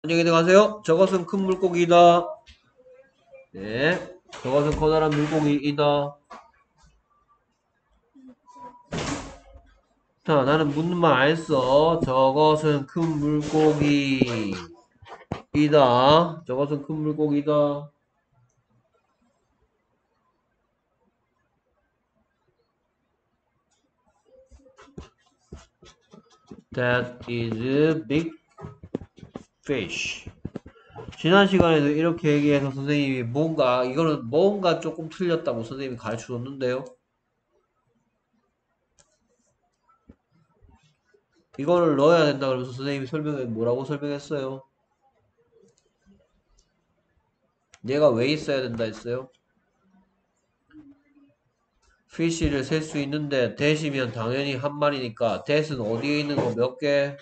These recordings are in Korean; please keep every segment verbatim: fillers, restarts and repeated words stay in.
안녕히 들어가세요. 저것은 큰 물고기이다. 네. 저것은 커다란 물고기이다. 자, 나는 묻는 말 안 했어. 저것은 큰 물고기이다. 저것은 큰 물고기다. That is a big fish. 지난 시간에도 이렇게 얘기해서 선생님이 뭔가, 이거는 뭔가 조금 틀렸다고 선생님이 가르쳐 줬는데요. 이거를 넣어야 된다 그러면서 선생님이 설명해, 뭐라고 설명했어요? 얘가 왜 있어야 된다 했어요? fish를 셀 수 있는데 that이면 당연히 한 마리니까 that은 어디에 있는 거 몇 개?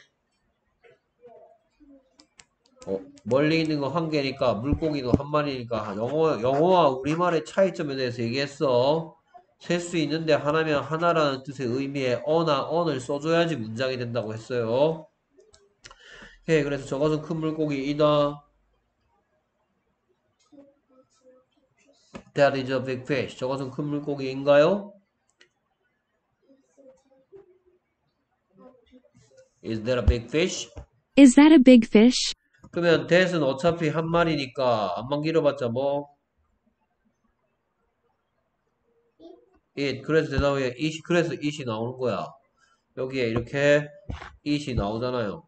어, 멀리 있는 거 한 개니까 물고기도 한 마리니까 영어, 영어와 우리말의 차이점에 대해서 얘기했어. 셀 수 있는데 하나면 하나라는 뜻의 의미에 어나 언을 써줘야지 문장이 된다고 했어요. 오케이, 그래서 저것은 큰 물고기이다. That is a big fish. 저것은 큰 물고기인가요? Is that a big fish? Is that a big fish? 그러면 that은 어차피 한 마리니까 안만 길어봤자 뭐 it. 그래서 대답에 it, 그래서 it이 나오는 거야. 여기에 이렇게 it이 나오잖아요.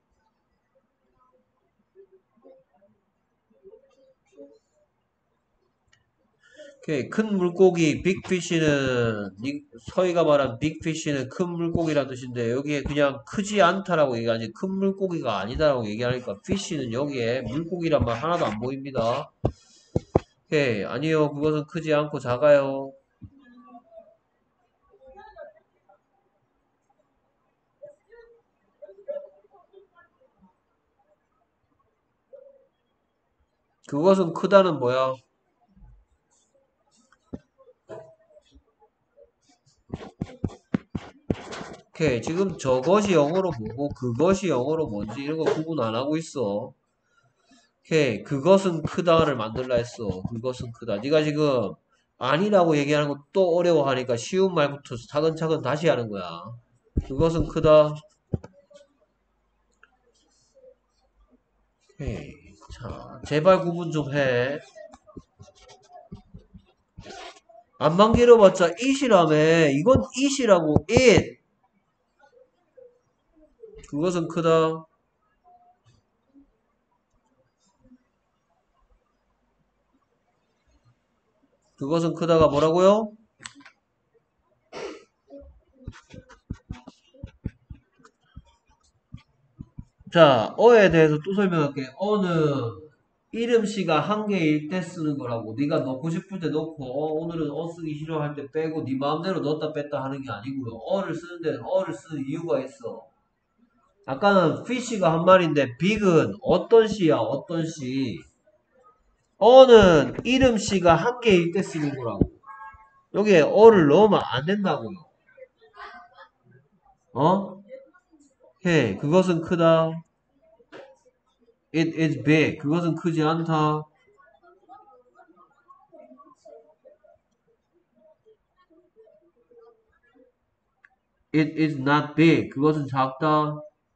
오케이. 큰 물고기 빅피쉬는 서희가 말한 빅피쉬는 큰 물고기란 뜻인데 여기에 그냥 크지 않다라고 얘기하지 큰 물고기가 아니다라고 얘기하니까 피쉬는 여기에 물고기란 말 하나도 안 보입니다. 오케이. 아니요. 그것은 크지 않고 작아요. 그것은 크다는 뭐야? 오케이. 지금 저것이 영어로 뭐고 그것이 영어로 뭔지 이런 거 구분 안 하고 있어. 오케이. 그것은 크다를 만들라 했어. 그것은 크다. 네가 지금 아니라고 얘기하는 거 또 어려워하니까 쉬운 말부터 차근차근 다시 하는 거야. 그것은 크다. 오케이. 자, 제발 구분 좀 해. 안만 길어봤자 it이라며. 이건 it이라고. it. 그것은 크다. 그것은 크다가 뭐라고요? 자, 어에 대해서 또 설명할게. 어는 이름씨가 한 개일 때 쓰는 거라고. 네가 넣고 싶을 때 넣고 어, 오늘은 어 쓰기 싫어할 때 빼고 네 마음대로 넣었다 뺐다 하는 게 아니고요. 어를 쓰는 데는 어를 쓰는 이유가 있어. 아까는 fish가 한 마리인데 big은 어떤 씨야 어떤 씨. 어는 이름씨가 한 개일 때 쓰는 거라고. 여기에 어를 넣으면 안 된다고요. 어? 해. 그것은 크다. It is big. 그것은 크지 않다. It is not big. 그것은 작다.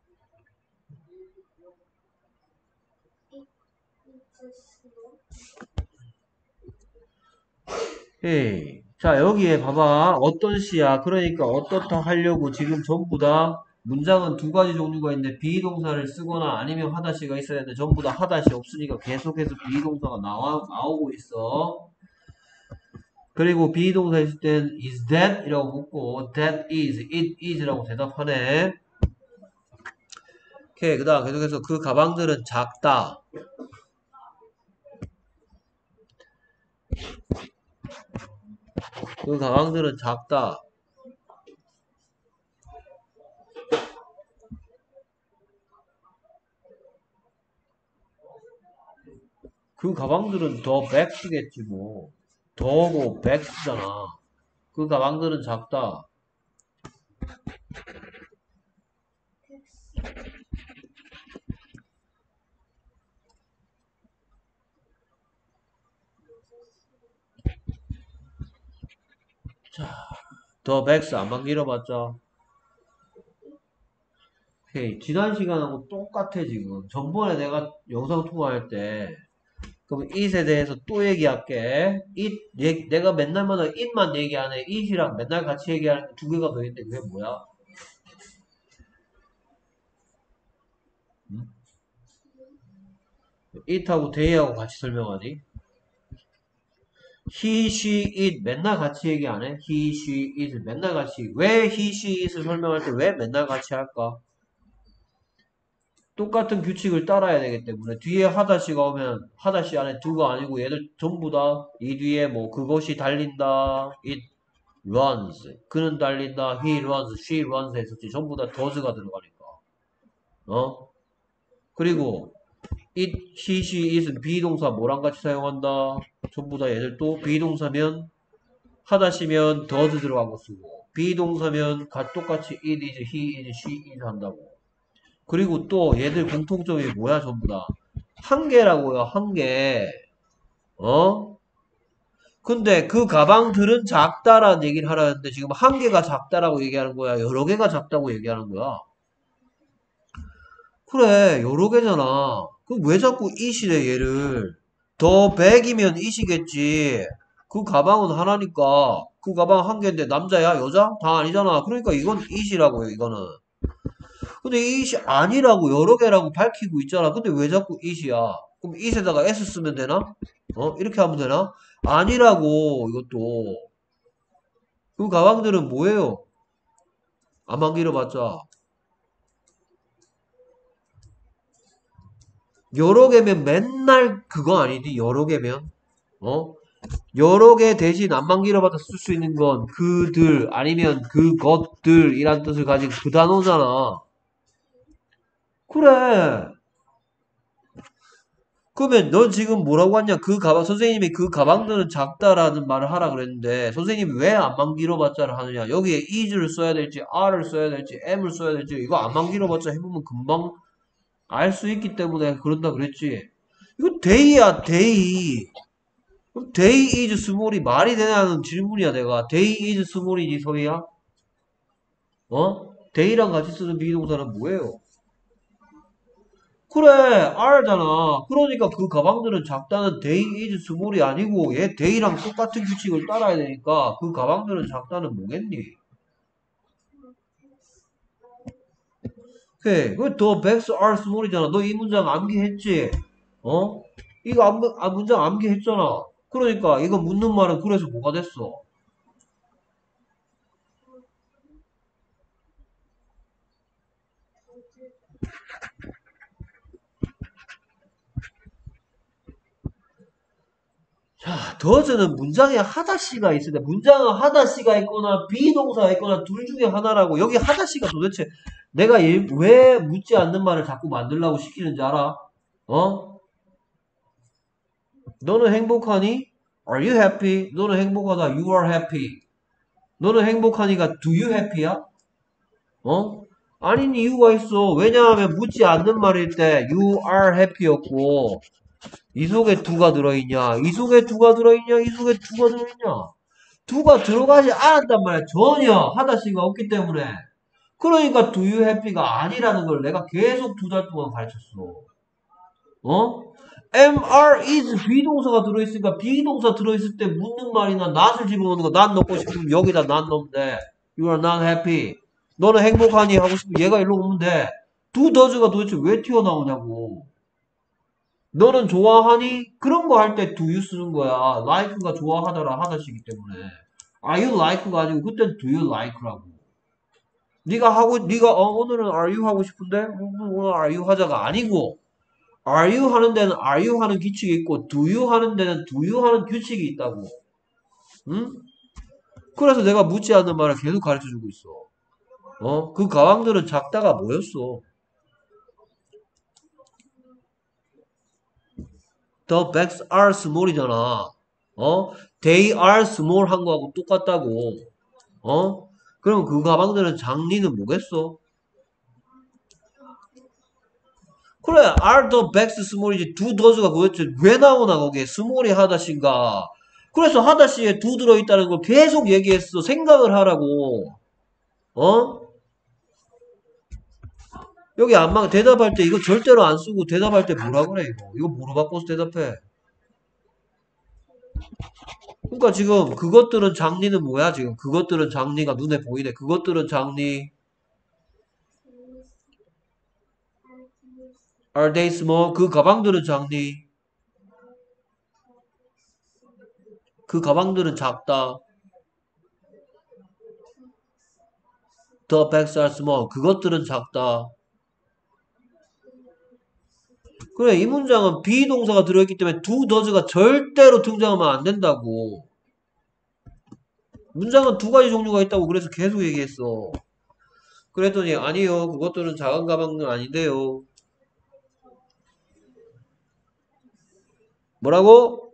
헤이. 자, 여기에 봐봐. 어떤 시야. 그러니까 어떻다 하려고 지금 전부 다 문장은 두 가지 종류가 있는데 비동사를 쓰거나 아니면 하다시가 있어야 되는데 전부 다 하다시 없으니까 계속해서 비동사가 나와, 나오고 있어. 그리고 비동사 있을 땐 is that 이라고 묻고 that is, it is 라고 대답하네. 오케이. 그 다음 계속해서 그 가방들은 작다. 그 가방들은 작다. 그 가방들은 더 백스겠지 뭐. 더고 백스잖아. 그 가방들은 작다. 자, 더 백스 안만 길어봤죠? 오케이. 지난 시간하고 똑같아, 지금. 전번에 내가 영상 통화할 때, 그럼 it에 대해서 또 얘기할게. it, 얘- 내가 맨날마다 it만 얘기 안 해. it이랑 맨날 같이 얘기하는 두 개가 더 있는데, 그게 뭐야? 음? it하고 they하고 같이 설명하지? he, she, it 맨날 같이 얘기 안 해? he, she, it 맨날 같이. 왜 he, she, it을 설명할 때 왜 맨날 같이 할까? 똑같은 규칙을 따라야 되기 때문에 뒤에 하다시가 오면 하다시 안에 do가 아니고 얘들 전부 다 이 뒤에 뭐 그것이 달린다, it runs, 그는 달린다, he runs, she runs 했었지. 전부 다 does가 들어가니까. 어? 그리고 it, he, she, it은 비동사 뭐랑 같이 사용한다? 전부 다 얘들 또 비동사면 하다시면 does 들어가고 쓰고 비동사면 가 똑같이 it is, he is, she is 한다고. 그리고 또 얘들 공통점이 뭐야 전부 다 한 개라고요. 한 개. 어? 근데 그 가방들은 작다라는 얘기를 하라는데 지금 한 개가 작다라고 얘기하는 거야, 여러 개가 작다고 얘기하는 거야? 그래, 여러 개잖아. 그럼 왜 자꾸 이시래 얘를? 더 백이면 이시겠지. 그 가방은 하나니까 그 가방 한 개인데 남자야 여자? 다 아니잖아. 그러니까 이건 이시라고요, 이거는. 근데 이시 아니라고 여러 개라고 밝히고 있잖아. 근데 왜 자꾸 이시야? 그럼 이에다가 s 쓰면 되나? 어? 이렇게 하면 되나? 아니라고 이것도. 그 가방들은 뭐예요? 안만 길어봤자 여러 개면 맨날 그거 아니니? 여러 개면 어? 여러 개 대신 안만 길어봤자 쓸 수 있는 건 그들 아니면 그것들이란 뜻을 가진 그 단어잖아. 그래. 그러면 넌 지금 뭐라고 하냐? 그 가방, 선생님이 그 가방들은 작다라는 말을 하라 그랬는데, 선생님이 왜 안만 길어봤자를 하느냐? 여기에 is를 써야 될지, are를 써야 될지, am을 써야 될지, 이거 안만 길어봤자 해보면 금방 알 수 있기 때문에 그런다 그랬지. 이거 day야, day. 그럼 day is small이 말이 되냐는 질문이야, 내가. day is small이지, 소리야? 어? day랑 같이 쓰는 비동사는 뭐예요? 그래, R잖아. 그러니까 그 가방들은 작다는 they is small이 아니고 얘 they랑 똑같은 규칙을 따라야 되니까 그 가방들은 작다는 뭐겠니? 오케이. 그더 bags are small이잖아. 너 이 문장 암기했지? 어? 이거 암, 아, 문장 암기했잖아. 그러니까 이거 묻는 말은 그래서 뭐가 됐어? 자, 더즈는 문장에 하다시가 있을 때, 문장은 하다시가 있거나 비동사가 있거나 둘 중에 하나라고. 여기 하다시가 도대체 내가 일- 왜 묻지 않는 말을 자꾸 만들라고 시키는지 알아? 어? 너는 행복하니? Are you happy? 너는 행복하다. You are happy. 너는 행복하니까 do you happy야? 어? 아닌 이유가 있어. 왜냐하면 묻지 않는 말일 때 you are happy였고 이 속에 두가 들어있냐? 이 속에 두가 들어있냐? 이 속에 두가 들어있냐? 두가 들어가지 않았단 말이야. 전혀 하다시가 없기 때문에. 그러니까 do you happy가 아니라는 걸 내가 계속 두 달 동안 가르쳤어. 어? 엠알 is 비동사가 들어있으니까 비동사 들어있을 때 묻는 말이나 not을 집어넣는 거 난 넣고 싶으면 여기다 not 넣으면 돼. You are not happy. 너는 행복하니 하고 싶으면 얘가 일로 오면 돼. do does가 도대체 왜 튀어나오냐고. 너는 좋아하니? 그런 거 할 때 do you 쓰는 거야. like가 좋아하다라 하다시기 때문에. are you like가 아니고 그땐 do you like라고. 네가 하고 네가 어, 오늘은 are you 하고 싶은데 오늘 are you 하자가 아니고 are you 하는 데는 are you 하는 규칙이 있고 do you 하는 데는 do you 하는 규칙이 있다고. 응? 그래서 내가 묻지 않는 말을 계속 가르쳐주고 있어. 어? 그 가방들은 작다가 뭐였어? The bags are small이잖아. 어? They are small 한 거하고 똑같다고. 어? 그럼 그 가방들은 장리는 뭐겠어? 그래, are the bags small이지. do does가 도대체 왜 나오나, 거기에. small이 하다시인가. 그래서 하다시에 do 들어있다는 걸 계속 얘기했어. 생각을 하라고. 어? 여기 안 막, 대답할 때 이거 절대로 안 쓰고 대답할 때 뭐라 그래, 이거. 이거 뭐로 바꿔서 대답해. 그러니까 지금 그것들은 장리는 뭐야, 지금. 그것들은 장리가 눈에 보이네. 그것들은 장리. Are they small? 그 가방들은 장리. 그 가방들은 작다. The bags are small. 그것들은 작다. 그래, 이 문장은 비동사가 들어있기 때문에 do, does가 절대로 등장하면 안 된다고. 문장은 두 가지 종류가 있다고 그래서 계속 얘기했어. 그랬더니 아니요, 그것들은 작은 가방은 아닌데요. 뭐라고?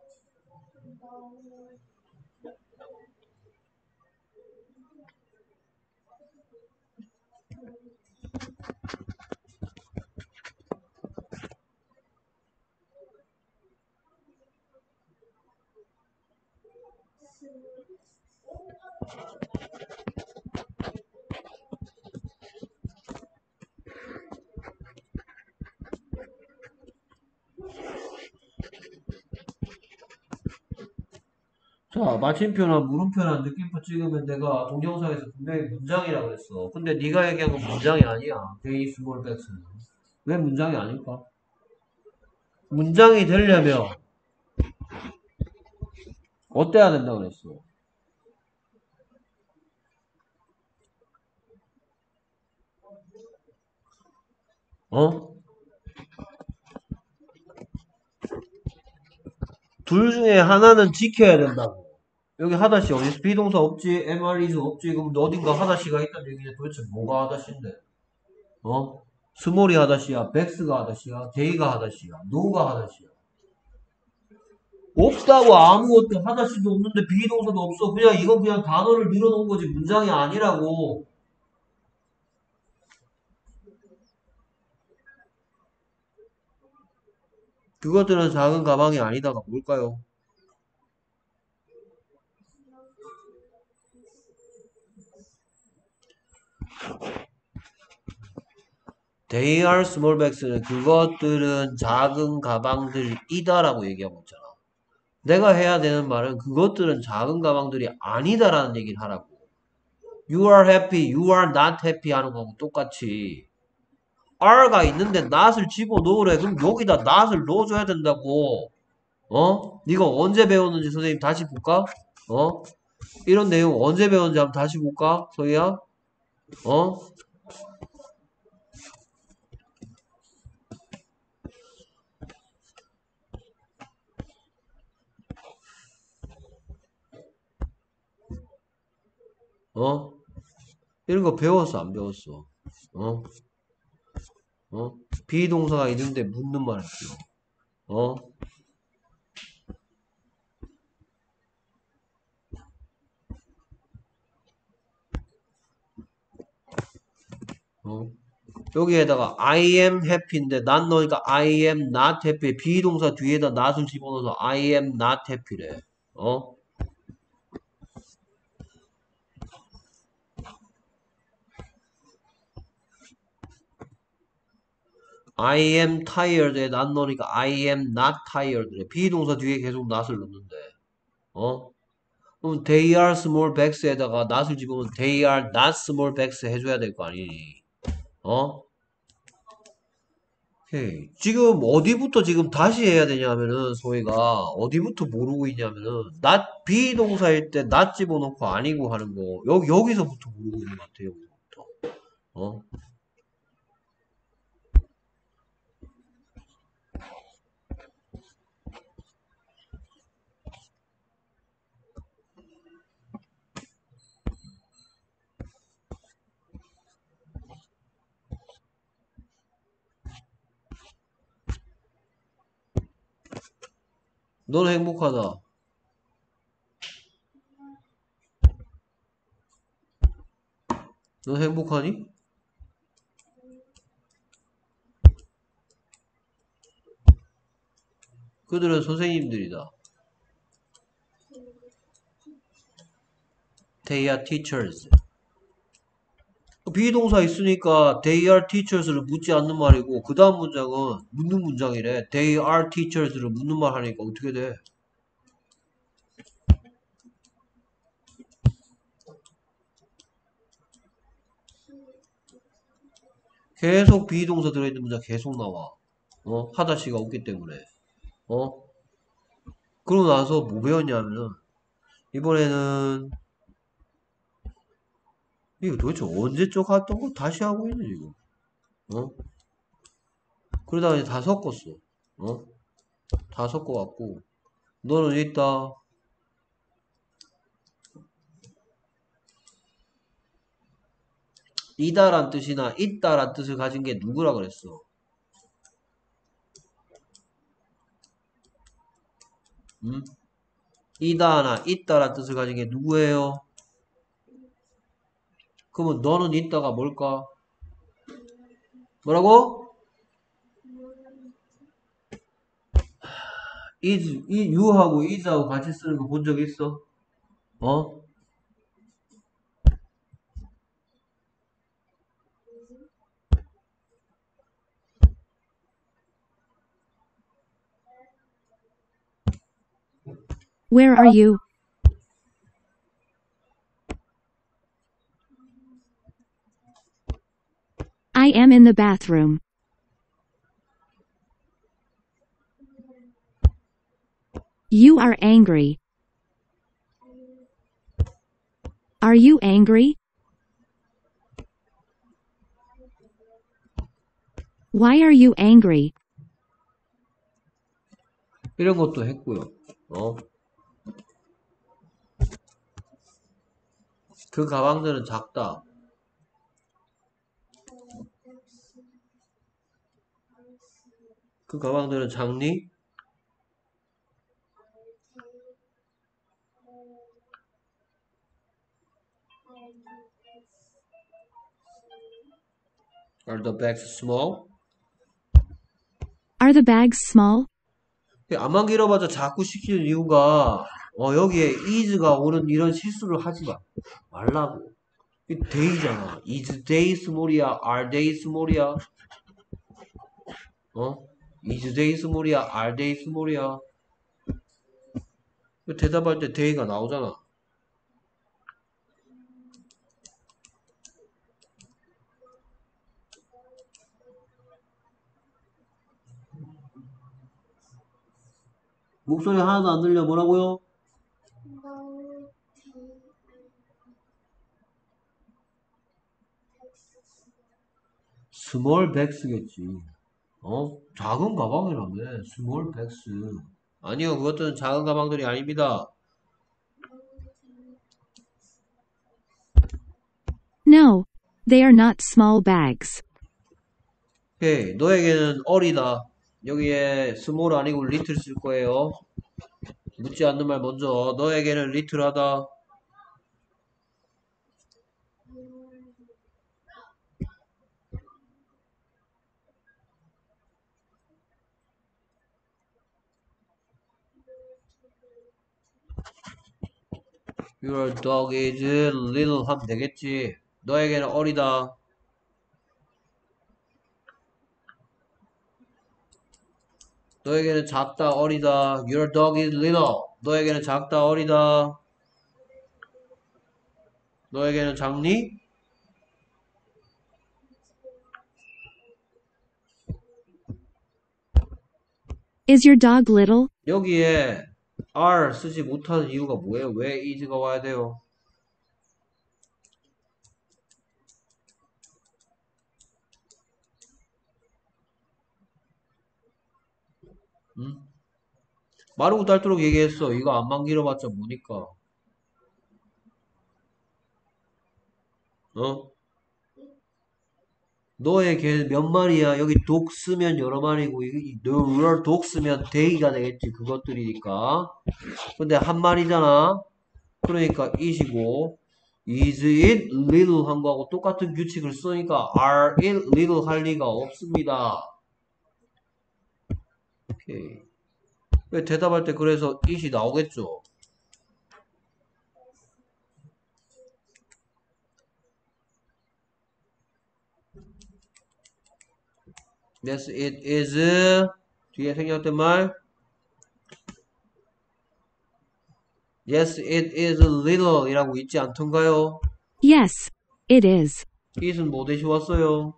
자, 마침표나 물음표나 느낌표 찍으면 내가 동영상에서 분명히 문장이라고 그랬어. 근데 네가 얘기한 건 문장이 아니야. They small bags는. 왜 문장이 아닐까? 문장이 되려면 어때야 된다고 그랬어? 어? 둘 중에 하나는 지켜야 된다고. 여기 하다시 어디서 비동사 없지? 엠알이즈 없지? 그럼 어딘가 하다시가 있다는 얘기냐? 도대체 뭐가 하다시인데? 어? 스몰이 하다시야? 백스가 하다시야? 데이가 하다시야? 노가 하다시야? 없다고. 아무것도 하다시도 없는데 비동사도 없어. 그냥 이건 그냥 단어를 늘어놓은 거지 문장이 아니라고. 그것들은 작은 가방이 아니다가 뭘까요? They are small bags는 그것들은 작은 가방들이다라고 얘기하고 있잖아. 내가 해야 되는 말은 그것들은 작은 가방들이 아니다라는 얘기를 하라고. You are happy, you are not happy 하는 거하고 똑같이 are가 있는데 not을 집어넣으래. 그럼 여기다 not을 넣어줘야 된다고. 어? 네가 언제 배웠는지 선생님 다시 볼까? 어? 이런 내용 언제 배웠는지 한번 다시 볼까? 소희야? 어? 어? 이런 거 배웠어, 안 배웠어? 어? 어? 비동사가 있는데 묻는 말이죠. 어? 어? 여기에다가 I am happy인데 not 넣으니까 I am not happy. 비동사 뒤에다 not을 집어넣어서 I am not happy래. 어? I am tired에 not 넣으니까 I am not tired래. 비동사 뒤에 계속 not을 넣는데. 어? 그럼 they are small bags에다가 not을 집으면 they are not small bags 해줘야 될 거 아니니. 어? 오케이. 지금 어디부터 지금 다시 해야 되냐면은 소희가 어디부터 모르고 있냐면은 not 비동사일 때 not 집어넣고 아니고 하는 거 여기 여기서부터 모르고 있는 것 같아요. 여기서부터. 어? 너는 행복하다. 넌 행복하니? 그들은 선생님들이다. They are teachers. 비동사 있으니까 they are teachers를 묻지 않는 말이고 그 다음 문장은 묻는 문장이래. They are teachers를 묻는 말 하니까 어떻게 돼? 계속 비동사 들어있는 문장 계속 나와. 어? 하다시가 없기 때문에. 어? 그러고 나서 뭐 배웠냐면은 이번에는 이거 도대체 언제적 했던 거 다시 하고 있네 지금. 어? 그러다가 이제 다 섞었어. 어? 다 섞어갖고 너는 있다. 이다란 뜻이나 있다란 뜻을 가진 게 누구라 그랬어? 음? 이다나 있다란 뜻을 가진 게 누구예요? 그러면 너는 있다가 뭘까? 뭐라고? is, 이 you하고 is하고 같이 쓰는 거 본 적 있어? 어? Where are you? I am in the bathroom. You are angry. Are you angry? Why are you angry? 이런 것도 했고요. 어? 그 가방들은 작다. 그 가방들은 작니? Are the bags small? Are the bags small? 안만 길어봐서 자꾸 시키는 이유가 어 여기에 is가 오는 이런 실수를 하지 마. 말라고. 이게 they잖아. is they small이야? are they small이야? 어? is they small이야? are they small이야? 대답할 때 they가 나오잖아. 목소리 하나도 안 들려. 뭐라고요? 스몰 백스겠지. 어? 작은 가방이라며. 스몰 백스. 아니요, 그것들은 작은 가방들이 아닙니다. No, they are not small bags. 오케이, 너에게는 어리다. 여기에 스몰 아니고 리틀 쓸 거예요. 묻지 않는 말 먼저. 너에게는 리틀하다. Your dog is little 하면 되겠지. 너에게는 어리다. 너에게는 작다, 어리다. Your dog is little. 너에게는 작다, 어리다. 너에게는 작니? Is your dog little? 여기에 are 쓰지 못하는 이유가 뭐예요? 왜 is가 와야 돼요? 응? 마르고 닳도록 얘기했어. 이거 안만 길어봤자 뭐니까. 어? 너의 개 몇 마리야? 여기 독 쓰면 여러 마리고, 너 독 쓰면 they가 되겠지. 그것들이니까. 근데 한 마리잖아. 그러니까 it이고, is it little 한 거하고 똑같은 규칙을 쓰니까 are it little 할 리가 없습니다. 오케이. 왜 대답할 때 그래서 it이 나오겠죠. Yes, it is. 뒤에 생략된 말. Yes, it is little 이라고 있지 않던가요? Yes, it is. it은 뭐 대시 왔어요?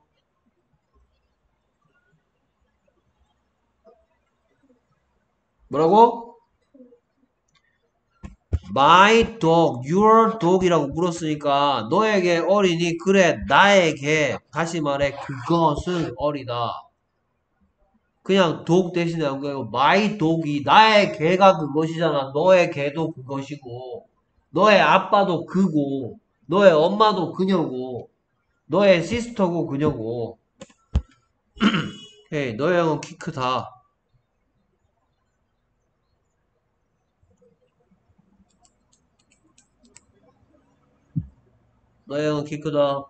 뭐라고? My dog, your dog이라고 물었으니까 너에게 어리니 그래 나에게 다시 말해 그것은 어리다. 그냥 dog 대신에 한 거예요. My dog이 나의 개가 그것이잖아. 너의 개도 그것이고 너의 아빠도 그고 너의 엄마도 그녀고 너의 시스터고 그녀고. 헤이 너의 형은 키 크다. 너의 형은 키 크다.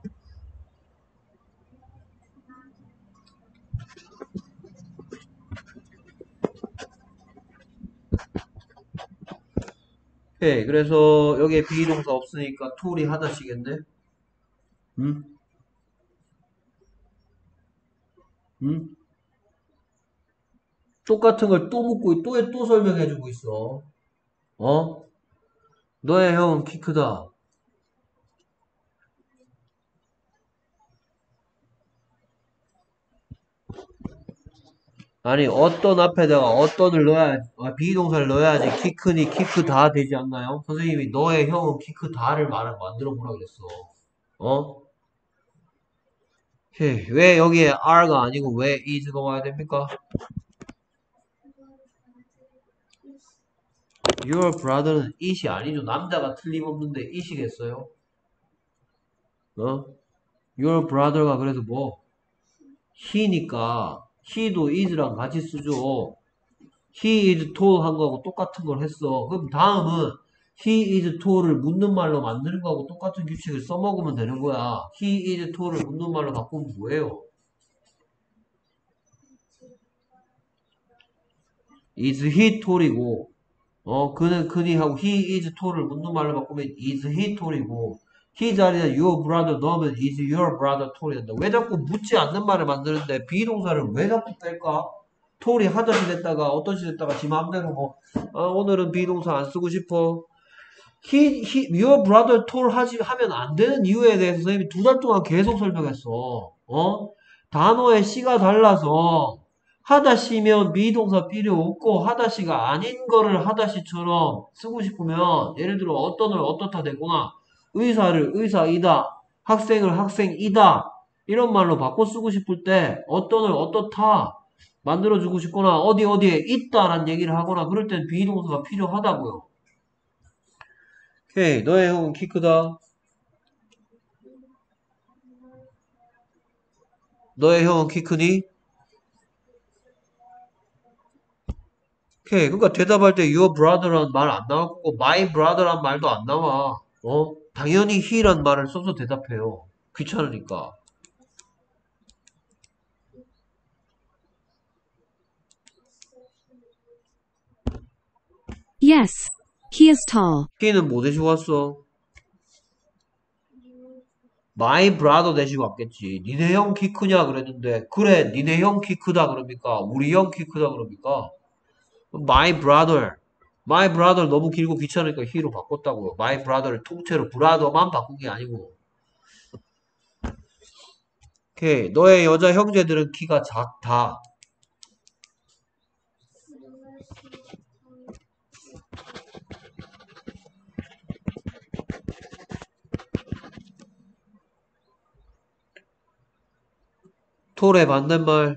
오케이. 그래서 여기에 비동사 없으니까 툴이 하나씩인데. 응? 응? 똑같은 걸 또 묻고 또 또 설명해주고 있어. 어? 너의 형은 키 크다. 아니 어떤 앞에다가 어떤을 넣어야 아, 비동사를 넣어야지 키 크니 키 크다 되지 않나요? 선생님이 너의 형은 키 크다를 말을 만들어 보라 그랬어. 어? 오케이. 왜 여기에 are가 아니고 왜 is가 와야 됩니까? Your brother는 it이 아니죠. 남자가 틀림없는데 it이겠어요? 어? Your brother가 그래서 뭐? he니까 he도 is랑 같이 쓰죠. He is tall 한 거하고 똑같은 걸 했어. 그럼 다음은 he is tall을 묻는 말로 만드는 거하고 똑같은 규칙을 써먹으면 되는 거야. He is tall을 묻는 말로 바꾸면 뭐예요? Is he tall이고 어 그는 그니 하고 he is tall을 묻는 말로 바꾸면 is he tall이고 he 자리에 your brother 넣으면 is your brother tall이 된다. 왜 자꾸 묻지 않는 말을 만드는데 비동사를 왜 자꾸 뺄까? 톨이 하다시 됐다가 어떤 시 됐다가 지 마음대로 뭐 아, 오늘은 비동사 안 쓰고 싶어. He, he, your brother told 하지 하면 안 되는 이유에 대해서 선생님이 두 달 동안 계속 설명했어. 어? 단어의 시가 달라서 하다시면 비동사 필요 없고 하다시가 아닌 거를 하다시처럼 쓰고 싶으면 예를 들어 어떤을 어떻다 되거나 의사를 의사이다 학생을 학생이다 이런 말로 바꿔 쓰고 싶을 때 어떤을 어떻다 만들어주고 싶거나 어디 어디에 있다라는 얘기를 하거나 그럴 땐 비동사가 필요하다고요. 오케이. 너의 형은 키 크다. 너의 형은 키 크니? 오케이. 그러니까 대답할 때 your brother란 말 안 나오고 my brother란 말도 안 나와. 어? 당연히 he란 말을 써서 대답해요. 귀찮으니까. Yes, he is tall. he는 뭐 대시고 왔어? my brother 대시고 왔겠지. 니네 형 키 크냐 그랬는데 그래 니네 형 키 크다 그럽니까? 우리 형 키 크다 그럽니까? my brother my brother 너무 길고 귀찮으니까 he로 바꿨다고요. my brother를 통째로 brother만 바꾼 게 아니고. 오케이. 너의 여자 형제들은 키가 작다. 톨의 반대말.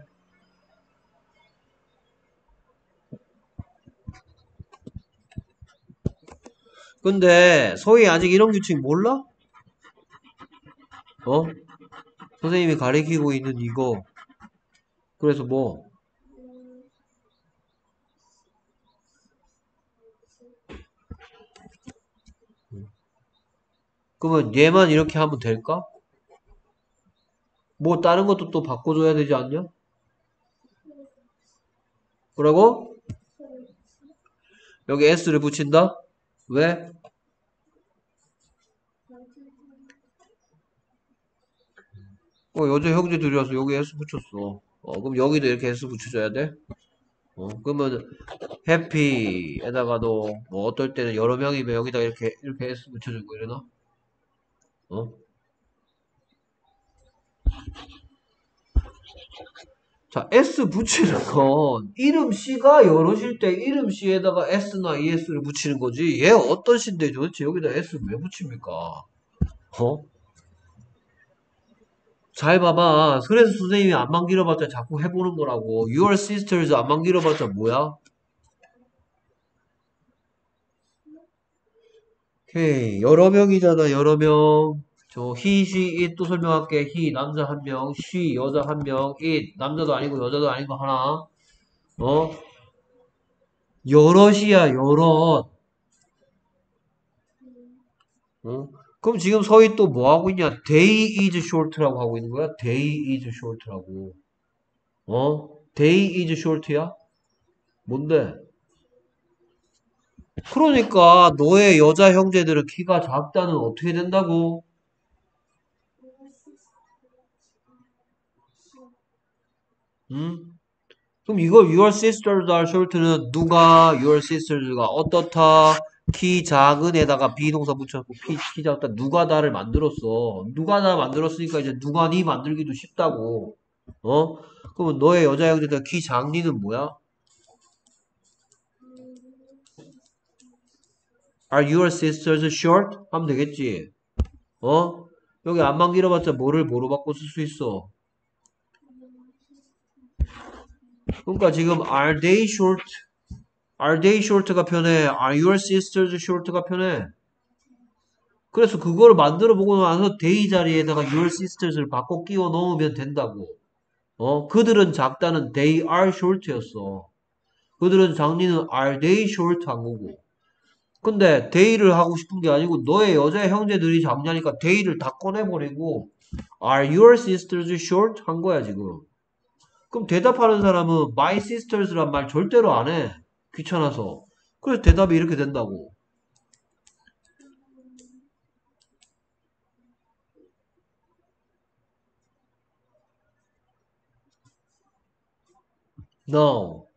근데 소희 아직 이런 규칙 몰라? 어? 선생님이 가리키고 있는 이거. 그래서 뭐? 그러면 얘만 이렇게 하면 될까? 뭐 다른 것도 또 바꿔줘야 되지 않냐? 뭐라고? 여기 S를 붙인다? 왜? 어, 여자 형제들이라서 여기 S 붙였어. 어, 그럼 여기도 이렇게 S 붙여줘야 돼? 어, 그러면 해피에다가도 뭐 어떨 때는 여러 명이면 여기다 이렇게 이렇게 S 붙여주고 이러나? 어? 자, S 붙이는 건 이름 C가 여럿일 때 이름 C에다가 S나 이에스를 붙이는 거지. 얘 어떤 C인데 도대체 여기다 S 왜 붙입니까? 어? 잘 봐봐. 그래서 선생님이 안만 길어봤자 자꾸 해보는 거라고. Your sisters 안만 길어봤자 뭐야? 오케이. 여러 명이잖아, 여러 명. 저 he, she, it 또 설명할게. he 남자 한 명, she 여자 한 명, it 남자도 아니고 여자도 아니고 하나. 어? 여럿이야, 여럿. 어? 그럼 지금 서희 또 뭐 하고 있냐? Day is short라고 하고 있는 거야? Day is short라고. 어? Day is short야? 뭔데? 그러니까 너의 여자 형제들은 키가 작다는 어떻게 된다고? 응? 그럼 이거 your sisters are short는 누가 your sisters가 어떻다? 키 작은 애다가 비동사 붙였고 키, 키 작다 누가 다를 만들었어. 누가 다 만들었으니까 이제 누가 니 만들기도 쉽다고. 어? 그러면 너의 여자 형제들 키 작니는 뭐야? Are your sisters short? 하면 되겠지. 어? 여기 안만 길어봤자 뭐를 뭐로 바꿔 쓸 수 있어? 그러니까 지금 are they short? Are they short가 편해? Are your sisters short가 편해? 그래서 그거를 만들어 보고 나서 they 자리에다가 your sisters를 바꿔 끼워 넣으면 된다고. 어? 그들은 작다는 they are short였어. 그들은 장니는 are they short 한 거고. 근데 they를 하고 싶은 게 아니고 너의 여자 형제들이 작냐니까 they를 다 꺼내버리고 are your sisters short 한 거야 지금. 그럼 대답하는 사람은 my sisters란 말 절대로 안 해. 귀찮아서. 그래서 대답이 이렇게 된다고. No.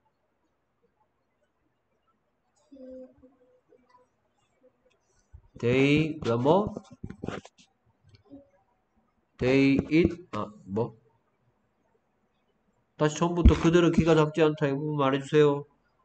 They 그다음 뭐? They eat 아 뭐? 다시 처음부터 그들은 키가 작지 않다 이 부분 말해주세요.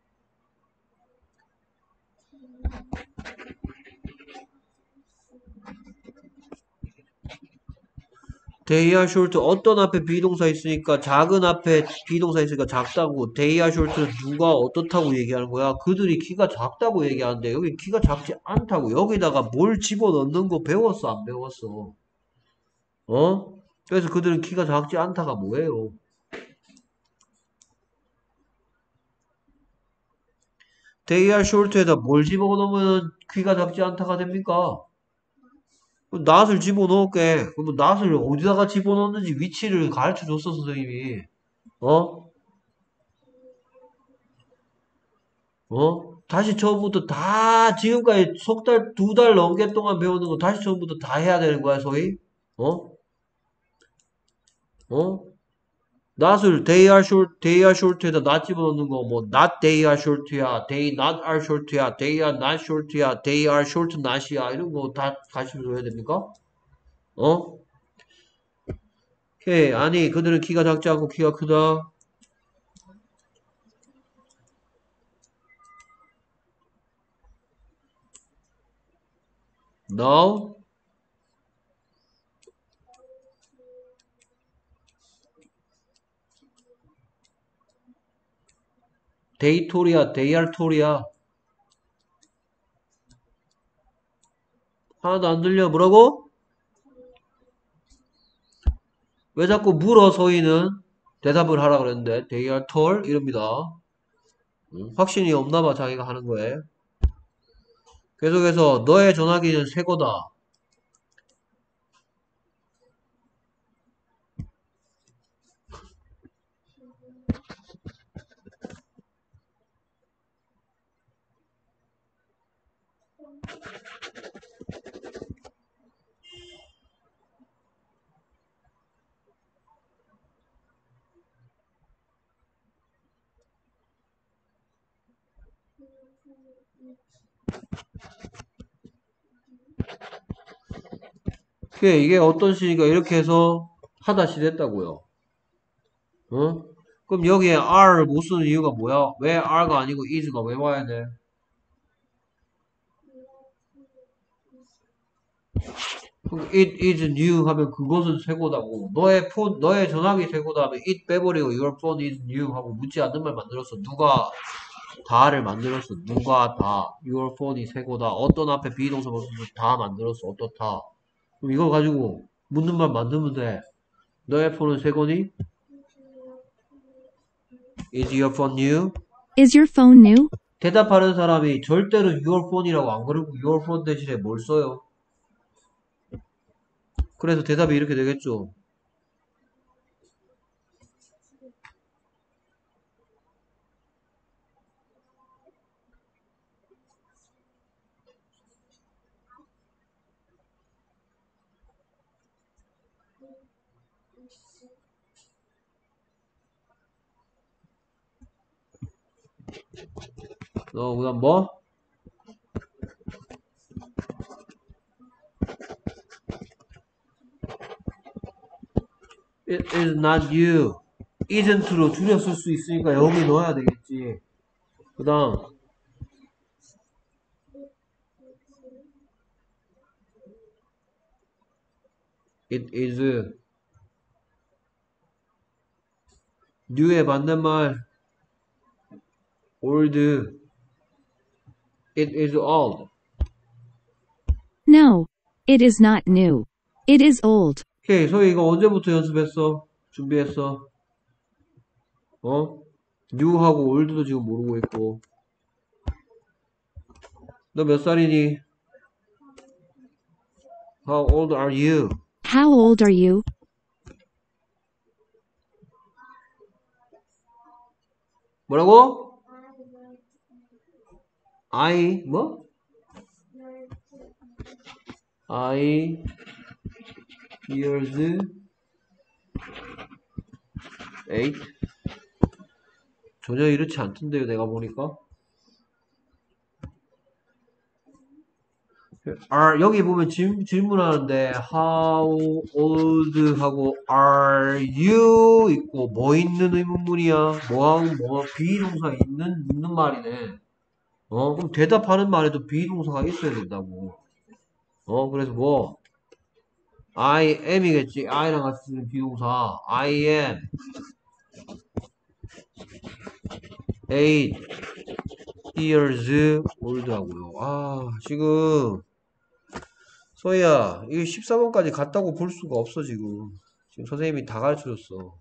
They are short 어떤 앞에 비동사 있으니까 작은 앞에 비동사 있으니까 작다고 They are short 누가 어떻다고 얘기하는 거야? 그들이 키가 작다고 얘기하는데 여기 키가 작지 않다고 여기다가 뭘 집어넣는 거 배웠어 안 배웠어? 어? 그래서 그들은 키가 작지 않다가 뭐예요? They are short에다 뭘 집어넣으면 키가 작지 않다가 됩니까? 낫을 집어넣을게. 그럼 낫을 어디다가 집어넣는지 위치를 가르쳐 줬어, 선생님이. 어? 어? 다시 처음부터 다, 지금까지 석 달, 두 달 넘게 동안 배우는 거 다시 처음부터 다 해야 되는 거야, 소위? 어? 어? 낫을 they are short, they are short에다 낫 집어넣는 거, 뭐, not they are short야, they not are short야, they are not short야, they are short not이야, 이런 거 다 가르쳐 줘야 됩니까? 어? 오케이. 아니, 그들은 키가 작지 않고 키가 크다. No? 데이토리야, 데이알토리야. 하나도 안 들려. 뭐라고? 왜 자꾸 물어, 서희는? 대답을 하라 그랬는데. 데이알톨? 이럽니다. 응? 확신이 없나 봐, 자기가 하는 거에. 계속해서, 너의 전화기는 새 거다. 그게 이게 어떤 시니까 이렇게 해서 하다시 됐다고요. 어? 그럼 여기에 R을 못 쓰는 이유가 뭐야? 왜 R가 아니고 is가 왜 와야 돼? 그럼 it is new 하면 그것은 쇠고다고. 너의 폰, 너의 전화기 쇠고다 하면 it 빼버리고 your phone is new 하고 묻지 않는 말 만들었어. 누가 다를 만들었어. 누가 다. your phone이 쇠고다. 어떤 앞에 비동사 벌써 다 만들었어. 어떻다. 그럼 이거 가지고 묻는 말 만들면 돼. 너의 폰은 쇠고니? Is your phone new? Is your phone new? 대답하는 사람이 절대로 your phone이라고 안 그러고 your phone 대신에 뭘 써요? 그래서 대답이 이렇게 되겠죠. 어, 그다음 뭐? It is not you. isn't로 줄였을 수 있으니까 여기 넣어야 되겠지. 그 다음 it is new의 반대말 old. It is old. No. It is not new. It is old. 오케이, 소희 이거 언제부터 연습했어? 준비했어? 어? new하고 old도 지금 모르고 있고. 너 몇 살이니? How old are you? How old are you? 뭐라고? I 뭐? I years eight. 전혀 이렇지 않던데요, 내가 보니까. are, 여기 보면 질, 질문하는데 how old 하고 are you 있고 뭐 있는 의문문이야? 뭐하고 뭐 비동사 있는 묻는 말이네. 어 그럼 대답하는 말에도 비동사가 있어야 된다고. 어 그래서 뭐 I am이겠지. I랑 같이 쓰는 비동사 I am eight years old 하고요. 아 지금 소희야, 이게 십사 번까지 갔다고 볼 수가 없어, 지금. 지금 선생님이 다 가르쳐 줬어.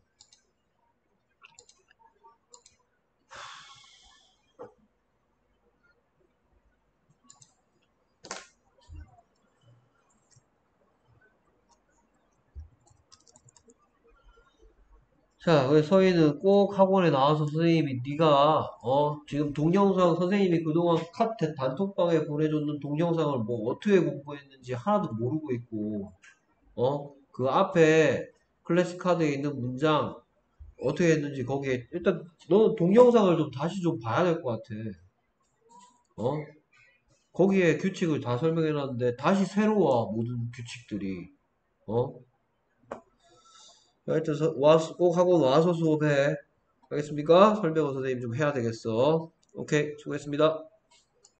자, 그래서 서희는 꼭 학원에 나와서 선생님이 네가 어 지금 동영상 선생님이 그동안 카트 단톡방에 보내줬는 동영상을 뭐 어떻게 공부했는지 하나도 모르고 있고 어 그 앞에 클래스 카드에 있는 문장 어떻게 했는지 거기에 일단 너는 동영상을 좀 다시 좀 봐야 될 것 같아. 어 거기에 규칙을 다 설명해놨는데 다시 새로워 모든 규칙들이. 어 하여튼 서- 와, 꼭 학원 와서 수업해. 알겠습니까? 설명은 선생님 좀 해야 되겠어. 오케이, 수고했습니다.